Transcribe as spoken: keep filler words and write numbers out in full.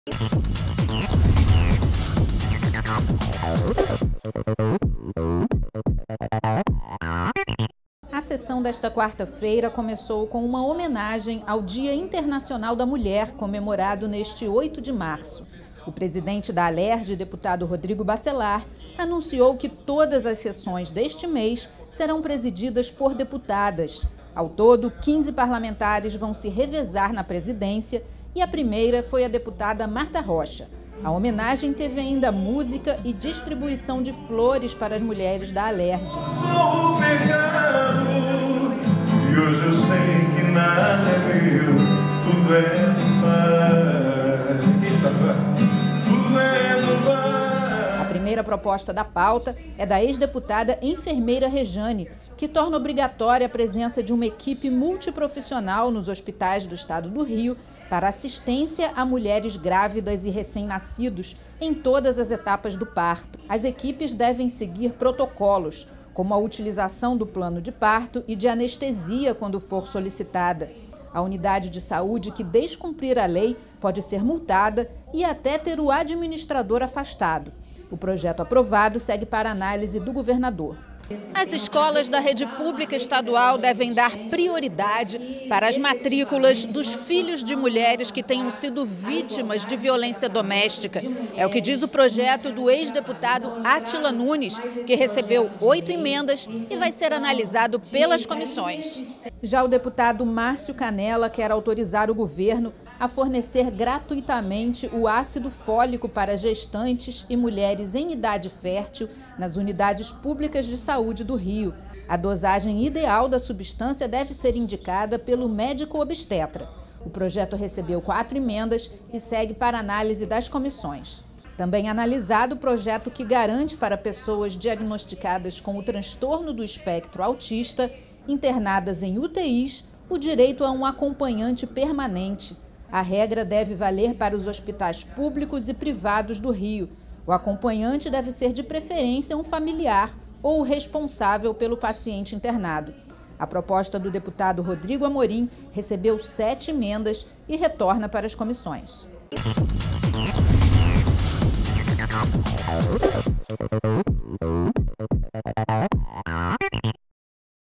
A sessão desta quarta-feira começou com uma homenagem ao Dia Internacional da Mulher, comemorado neste oito de março. O presidente da Alerj, deputado Rodrigo Bacelar, anunciou que todas as sessões deste mês serão presididas por deputadas. Ao todo, quinze parlamentares vão se revezar na presidência e a primeira foi a deputada Marta Rocha. A homenagem teve ainda música e distribuição de flores para as mulheres da Alerj. Sou o pecado, e hoje eu sei que nada é meu, tudo é do Pai. Tudo é do Pai. A primeira proposta da pauta é da ex-deputada enfermeira Rejane, que torna obrigatória a presença de uma equipe multiprofissional nos hospitais do estado do Rio para assistência a mulheres grávidas e recém-nascidos em todas as etapas do parto. As equipes devem seguir protocolos, como a utilização do plano de parto e de anestesia quando for solicitada. A unidade de saúde que descumprir a lei pode ser multada e até ter o administrador afastado. O projeto aprovado segue para análise do governador. As escolas da rede pública estadual devem dar prioridade para as matrículas dos filhos de mulheres que tenham sido vítimas de violência doméstica. É o que diz o projeto do ex-deputado Átila Nunes, que recebeu oito emendas e vai ser analisado pelas comissões. Já o deputado Márcio Canela quer autorizar o governo a fornecer gratuitamente o ácido fólico para gestantes e mulheres em idade fértil nas unidades públicas de saúde do Rio. A dosagem ideal da substância deve ser indicada pelo médico obstetra. O projeto recebeu quatro emendas e segue para análise das comissões. Também analisado o projeto que garante para pessoas diagnosticadas com o transtorno do espectro autista, internadas em U T Is, o direito a um acompanhante permanente. A regra deve valer para os hospitais públicos e privados do Rio. O acompanhante deve ser de preferência um familiar ou o responsável pelo paciente internado. A proposta do deputado Rodrigo Amorim recebeu sete emendas e retorna para as comissões.